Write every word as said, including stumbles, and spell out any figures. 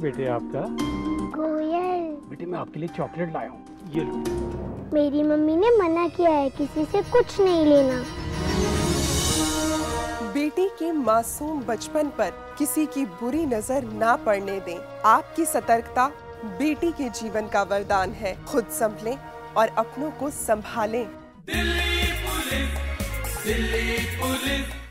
बेटे आपका? कोयल। बेटे मैं आपके लिए चॉकलेट लाया हूँ, ये लो। मेरी मम्मी ने मना किया है किसी से कुछ नहीं लेना। बेटी के मासूम बचपन पर किसी की बुरी नजर ना पड़ने दें। आपकी सतर्कता बेटी के जीवन का वरदान है। खुद संभलें और अपनों को संभालें। Delhi police, Delhi police.